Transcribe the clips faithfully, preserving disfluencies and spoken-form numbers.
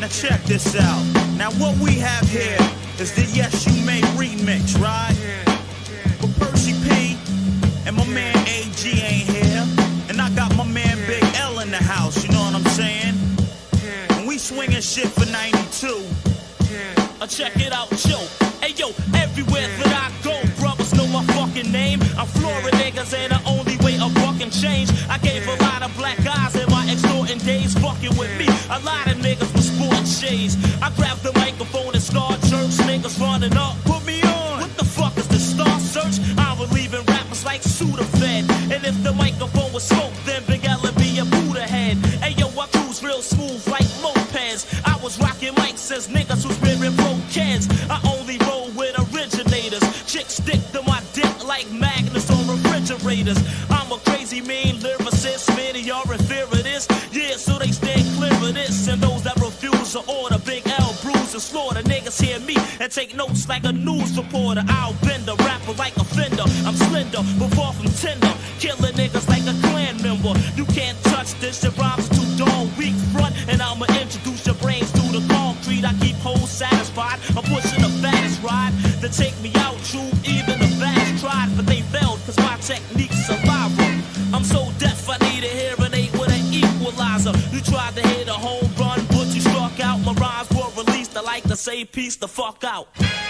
check this out. Now what we have here is the Yes You May remix, right? But Percy P and my man A G ain't here. And I got my man Big L in the house, you know what I'm saying? And we swinging shit for ninety-two. Uh, check it out, yo. Hey yo, everywhere that I go, brothers know my fucking name. I'm Florida niggas and the only way a buckin' change. I gave a lot of black guys in my extorting days fucking with me. A lot of niggas with sporting shades. I grabbed the microphone and started church. Niggas running up, put me on. What the fuck is the Star Search? I was leaving rappers like Sudafed. And if the microphone was smoke, then Big L would be a Buddha head. Hey yo, I cruise real smooth like mopeds. I was rocking mics as niggas who's wearing broke kids. I only roll with originators. Chicks stick to my dick like magnets on refrigerators. I'm a crazy mean lyricist. Many are in fear of this. Yeah, so they stay clear of this. And those that refuse to order Big L bruise and slaughter. Niggas hear me and take notes like a news reporter. I'll bend a rapper like a fender. I'm slender, but far from tender. Killing niggas like a clan member. You can't touch this. Your rhymes are too darn weak front. And I'ma introduce your brains to the concrete. I keep hoes satisfied. I'm pushing the fattest ride to take me out. True, even the baddest tried, but they failed cause my technique's a viral. I'm so deaf I need a hearing aid with an equalizer. You tried to hit a home run, but you struck out. My rhymes were released. I like to say peace the fuck out.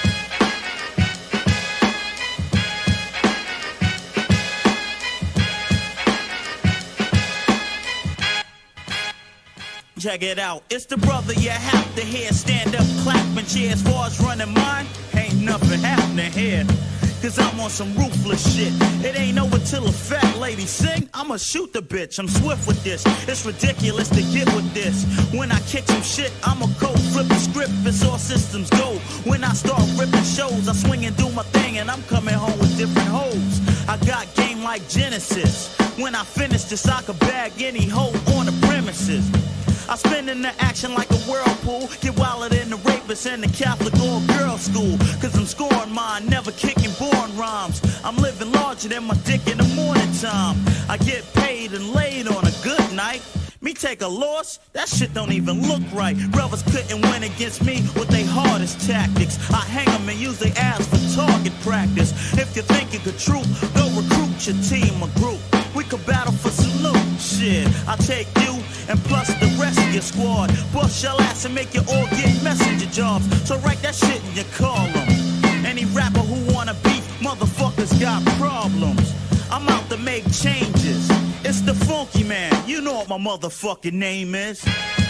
Check it out, it's the brother you have to hear. Stand up, clapping cheers. As far as running mine, ain't nothing happening here. Cause I'm on some ruthless shit. It ain't over till a fat lady sing. I'ma shoot the bitch, I'm swift with this. It's ridiculous to get with this. When I kick some shit, I'ma go flip the script. It's all systems go. When I start ripping shows, I swing and do my thing. And I'm coming home with different hoes. I got game like Genesis. When I finish this, I could bag any hoe on the premises. I spin in the action like a whirlpool. Get wilder than the rapists in the Catholic or girls' school. Cause I'm scoring mine, never kicking born rhymes. I'm living larger than my dick in the morning time. I get paid and laid on a good night. Me take a loss? That shit don't even look right. Brothers couldn't win against me with their hardest tactics. I hang them and use their ass for target practice. If you think you could troop, go recruit your team or group. We could battle for some loot. Shit, I'll take you and plus the rest of your squad. Bust your ass and make you all get messenger jobs. So write that shit in your column. Any rapper who wanna beef, motherfuckers got problems. I'm out to make changes. It's the Funky Man, you know what my motherfucking name is.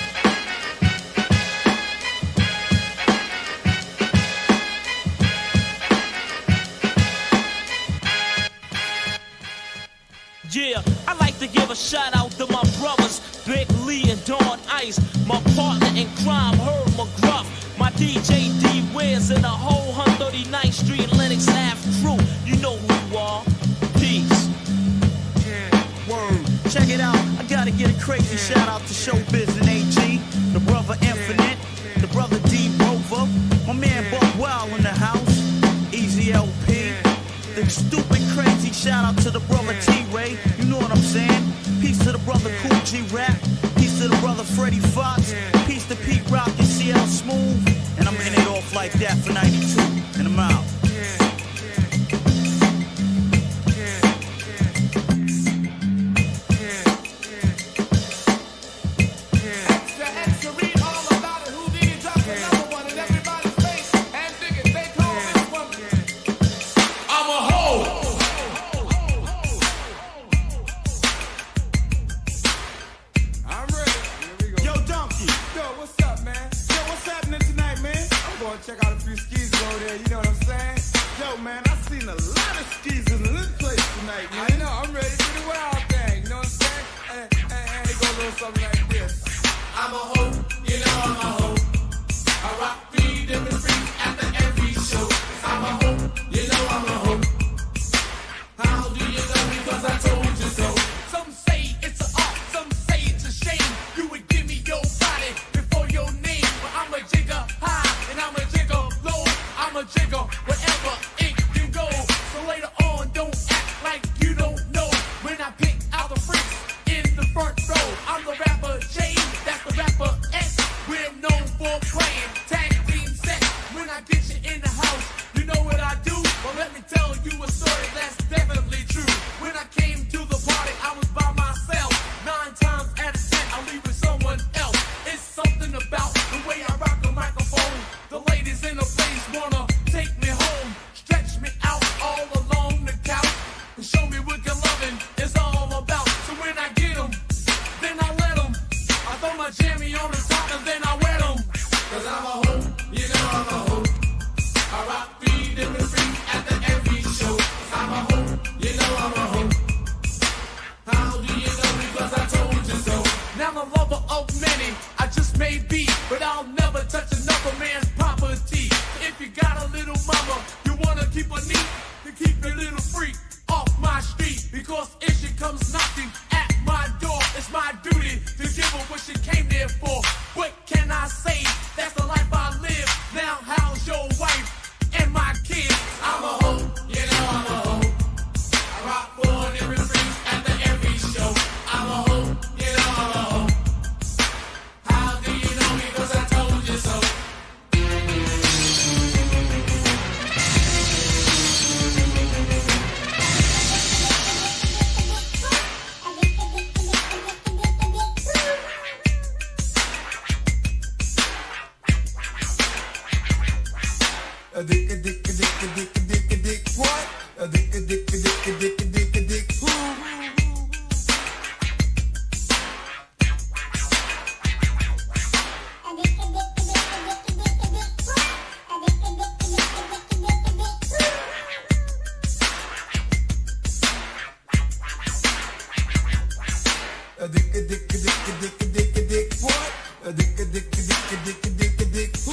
Yeah, I like to give a shout out to my brothers, Big Lee and Dawn Ice. My partner in crime, Herb McGruff. My D J D Wiz and the whole one thirty-ninth Street Lennox Ave crew. You know who you are. Peace. Yeah. Word. Check it out. I gotta get a crazy yeah. shout out to Showbiz and A G. The brother Infinite. Yeah. The brother D Rover. My man yeah. Buck Wild in the house. Easy L P. Yeah. The stupid crazy shout out to the brother T-Ray, you know what I'm saying? Peace to the brother Cool G-Rap, peace to the brother Freddie Fox, peace to Pete Rock and C L Smooth, and I'm in it off like that for ninety-two, and I'm out. When I pick out the freaks in the front row, I'm the rapper show me what good loving is all about. So when I get them, then I let them. I throw my jammy on the top and then I wet them. Cause I'm a hoe, you know I'm a hoe. I rock three different freaks at the every show. I'm a hoe, you know I'm a hoe. How do you know? Because I told you so. Now I'm a lover of many, I just may be, but I'll never touch another man's property. If you got a little mama, you wanna keep her neat, to keep a little freak off my street. Because if she comes knocking at my door, it's my duty to give her what she came there for. What can I say? That's the life I live. Now how's your wife and my kids? I'm a hoe, you know I'm a hoe. I rock four different freaks at the every show. I'm a hoe, you know I'm a hoe. How do you know me? Cause I told you so. A dick, a dick, a dick, a dick, a dick, a dick, what? A dick, a dick, a dick, a dick, a dick, a dick, who? A dick, a dick, a dick, a dick, a dick, a dick, what? A dick, a dick, a dick, a dick, a dick, a dick, who?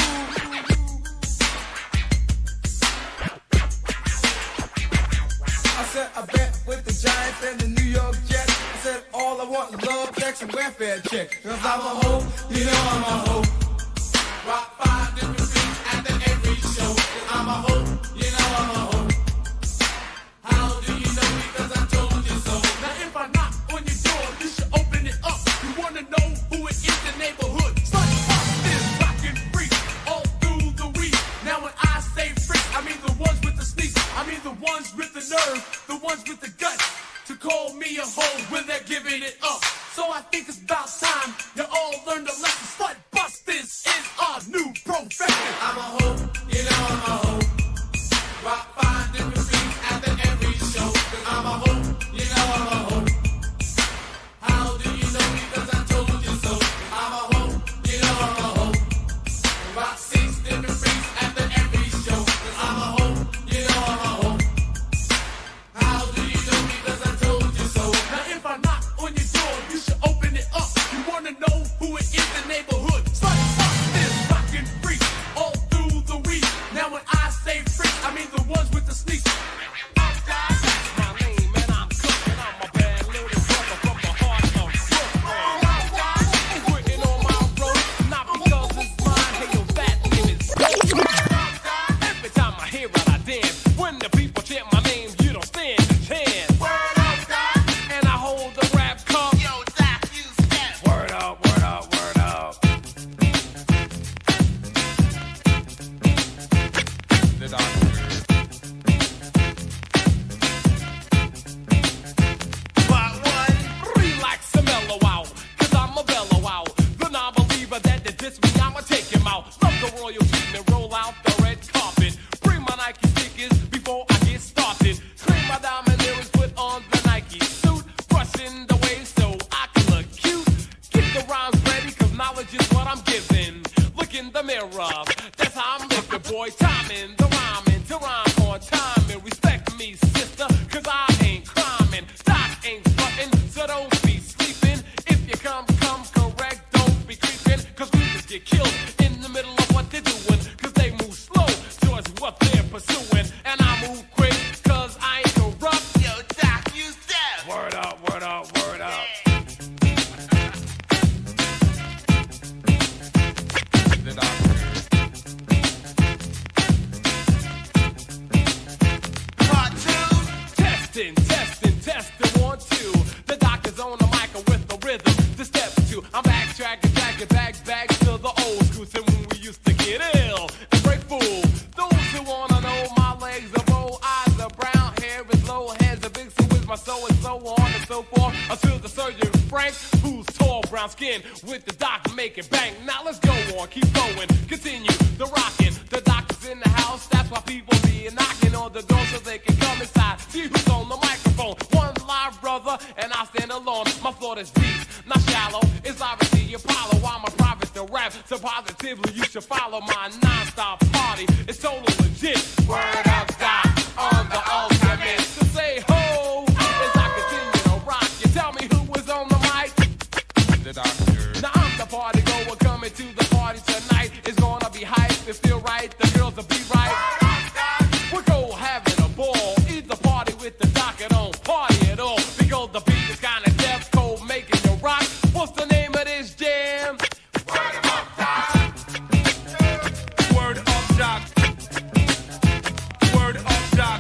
I said I bet with the Giants and the New York Jets. I said all I want is love, sex, and welfare check. Cause I'm a hoe, you know I'm a hoe. Rock five different things at the every show. I'm a hoe, you know I'm a hoe. How do you know? Because I told you so. Now if I knock on your door, you should open it up. You wanna know who it is, the neighborhood. Such this rockin' freak all through the week. Now when I say freak, I mean the ones with the sneaks. I mean the ones with the nerve, the ones with the guts to call me a hoe when they're giving it up. So I think it's about time you all learn the lesson. Slut busters is our new profession. I'm a hoe, you know I'm a hoe. Rock five different things at the every show. Cause I'm a hoe, you know I'm a hoe. How do you know? Because I told you so. I'm a hoe, you know I'm a hoe. Rock six different things at the every show. Cause I'm a hoe, you know I'm a hoe. How do you know? Because I told you so. Now if I knock on your door, you should open it up. You wanna know who it is, the neighborhood. Slut busters rockin' freak all through the week. Now when I say freak, I mean the ones with the sneaks. My name and I'm cooking. I'm a bad little brother from the heart of Brooklyn. Quitting on my road, not because it's mine. Hey, yo, that name is every time I hear it, I dance. When the people chant my name, you don't stand a chance. And I hold the rap cup. Yo, Doc, you step. Word up, word up, word up. The doctor. Relax and mellow out, cause I'm a bellow out. The non-believer that did diss me, I'ma take him out. Love the royal treatment, roll out the red carpet. Bring my Nike sneakers before I get started. Clean my diamond earrings, put on the Nike suit. Brushing the waves so I can look cute. Get the rhymes ready, cause knowledge is what I'm giving. Look in the mirror, that's how I'm living, boy. Timing, the rhyming, to rhyme on time. And respect me, sister, cause I ain't criming. Doc ain't frontin', so don't be sleeping. If you come, come correct, don't be creeping. Cause we just get killed in the middle of what they're doing. Cause they move slow towards what they're pursuing. And I move quick, cause I ain't corrupt. Yo, Doc, you step. Word up, word up, word up. The doctor. Part two. Testing, testing, testing, one, two. The doctor's on the mic with the rhythm to step two. I'm backtracking, tracking, back, back to the old school. So when we used to get ill and break fool. Those who wanna know my legs are bold, eyes are brown, hair is low, hands are big, so is my soul, and so on and so forth. Until the surgeon Frank, who's tall, brown skin, with the doctor making bang. Now let's go on, keep going, continue the rocking. The doctor's in the house, that's why people be knocking on the door so they can come inside. See who's on the microphone. water's deep, not shallow. It's obviously Apollo. I'm a prophet to rap, so positively you should follow my non-stop party. It's total legit. Word up, doc, on the ultimate. So say ho, as I continue to rock. You tell me who was on the mic? The doctor. Now I'm the party goer coming to the party tonight. It's gonna be hype, it's still right. The girls will be right. We're go having a ball. It's the party with the doc and don't party at all. Because the beat is kinda deaf, cold, making you rock. What's the name of this jam? Word up, doc. Word up, doc. Word up, doc.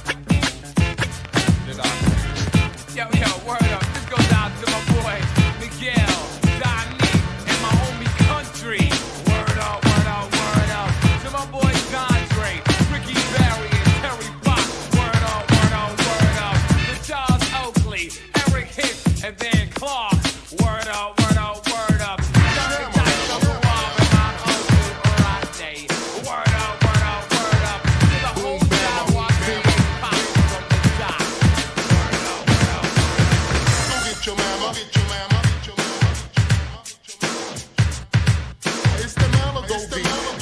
Yo, yo, word up. This goes out to my boy Miguel, Donnie, and my homie Country. Word up, word up, word up. To my boy Andre, Ricky Barry, and Terry Fox. Word up, word up, word up. To Charles Oakley, Eric Hicks, and Dan Clark. Word up, word up, word up. Johnny Jackson, Rob, and my uncle Rodney. Word up, word up, word up. To the whole job watching pop from the top. Word up, word up. Go get your mama, get your mama, get your mama, get your mama. It's the mama go beat.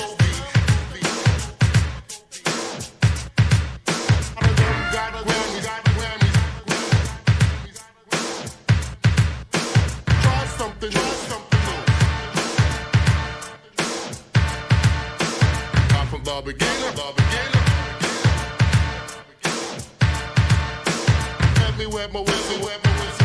Got Grammys, got Grammys. Try something, try something new. I'm from the beginning, the beginning. Let me wet my whistle, wet my whistle.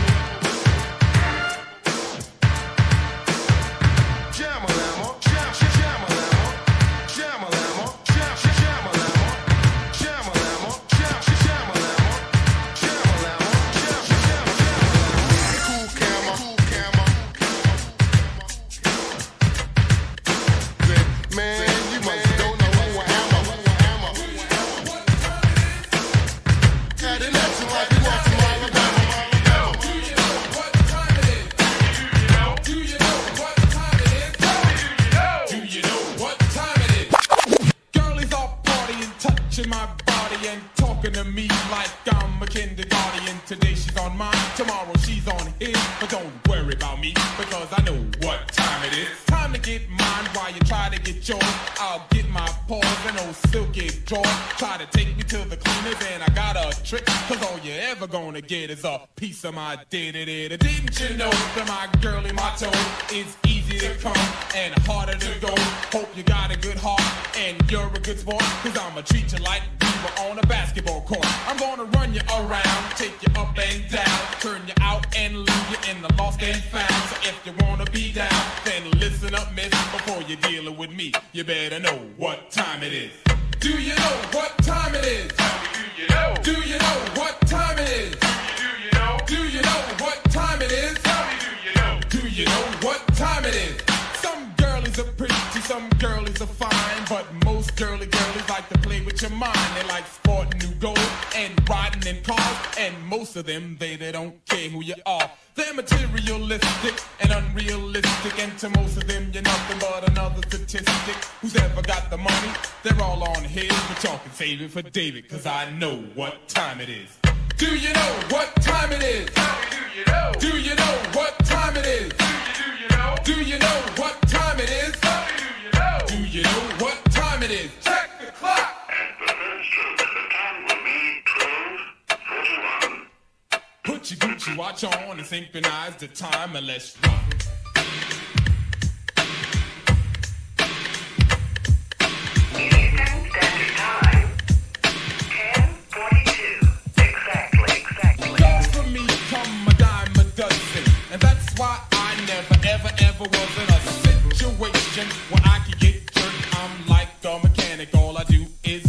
Jam-a-lamma, jam, jam-a-lamma, jam-a-lamma, jam, jam-a-lamma, jam-a-lamma, jam, jam-a-lamma, jam-a-lamma, jam, jam-a-lamma. Cool camera, cool camera. Said, man, you must don't know who I am, who I am. Had an action like you want to Alabama. My body and talking to me like I'm a kindergarten. Today she's on mine, tomorrow she's on his. But don't worry about me because I know what time it is. Time to get mine while you try to get yours. I'll get my paws and old silky jaws. Try to take me to the cleaners and I got a trick. Cause all you're ever gonna get is a piece of my did-it-it. Didn't you know that my girlie, my toe is easy to come and harder to go? Hope you got a good heart and you're a good sport. Cause I'ma treat you like we were on a basketball court. I'm gonna run you around, take you up and down, turn you out and leave you in the lost and found. So if you wanna be down, then listen up, miss. Before you're dealing with me, you better know what time it is. Do you know what time it is? Tell me, do you know? Do you know what time it is? Do you know? Do you know what time it is? Tell me, do you know? Do you know what time it is? Some girlies are pretty, some girlies are fine, but most girly girlies like to play with your mind. They like sporting new gold and riding in cars, and most of them, they, they don't care who you are. They're materialistic and unrealistic, and to most of them you're nothing but another statistic. Who's ever got the money? They're all on his, but y'all can save it for David, cause I know what time it is. Do you know what time it is? Tell me, do you know? Do you know what time it is? Do you, do you know? Do you know what time it is? Tell me, do you know? Do you know what time it is? Check the clock! Put your Gucci watch on and synchronize the time and let's rock. Eastern Standard Time, ten forty-two. Exactly, exactly. Girls for me come a dime a dozen, and that's why I never, ever, ever was in a situation where I could get jerked. I'm like a mechanic, all I do is...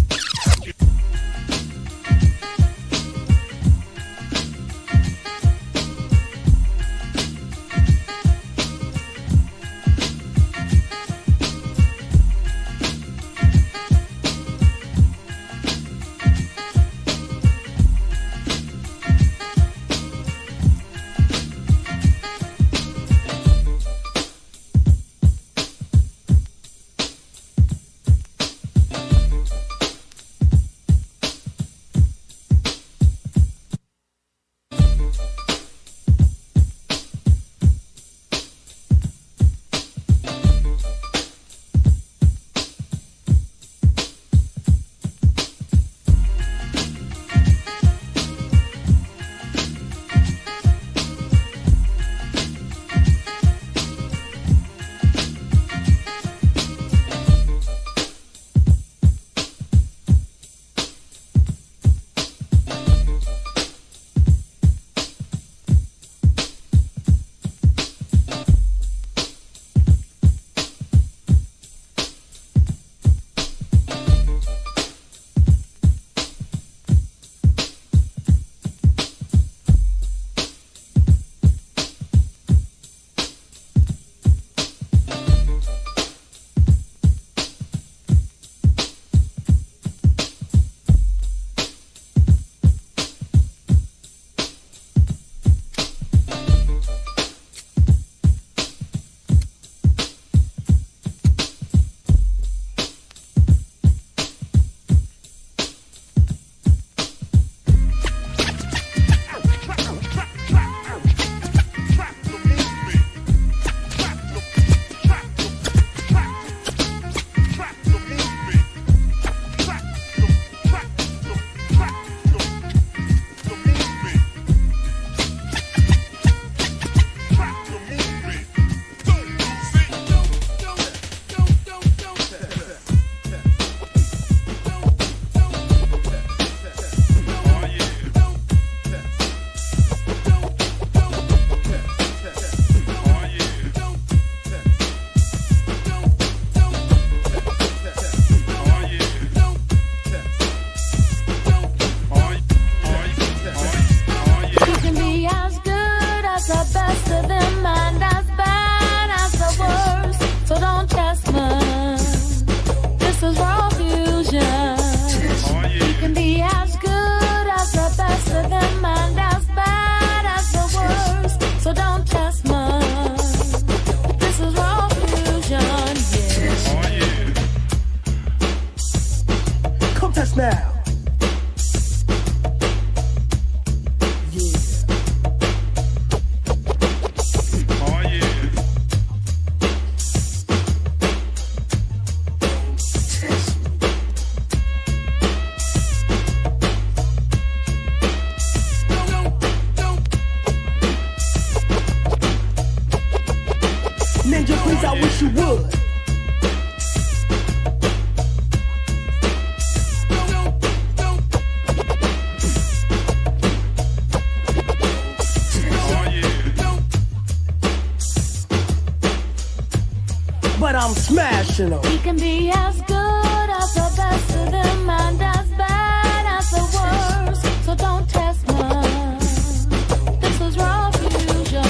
I'm smashing them. He can be as good as the best of them and as bad as the worst. So don't test me. This was raw fusion.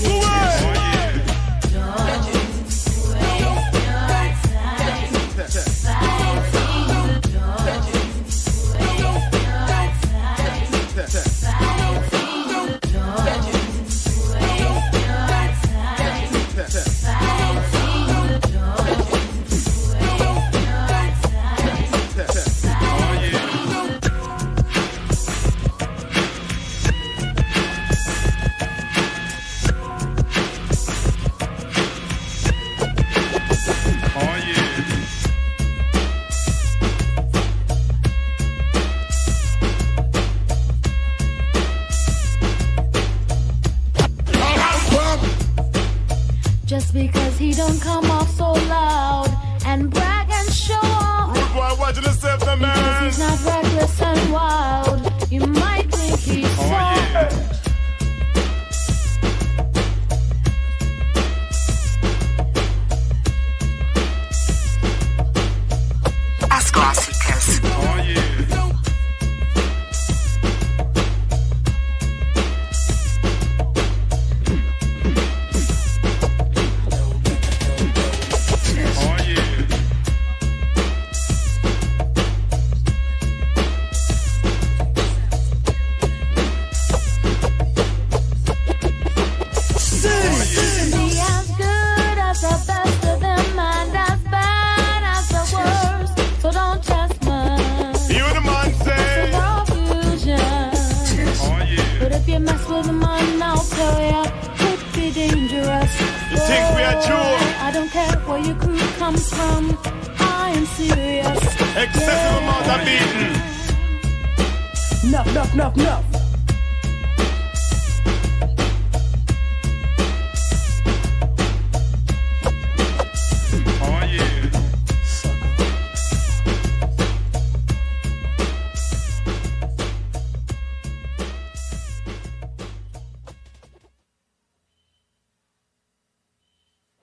Just because he don't come off so loud and brag and show off. Rude boy, watching yourself, the man. Because he's not reckless and wild. You might think he's Oh, soft. yeah. As clássicas. Oh, yeah. Oh, yeah. Be as good as the best of them and as bad as the worst. So don't test me. You the man say. Raw fusion. Oh, yeah. But if you mess with a man, I'll tell ya, could be dangerous. You think we are true? I don't care where your crew comes from. I am serious. Excessive amount of beating. Enough, enough, enough, enough.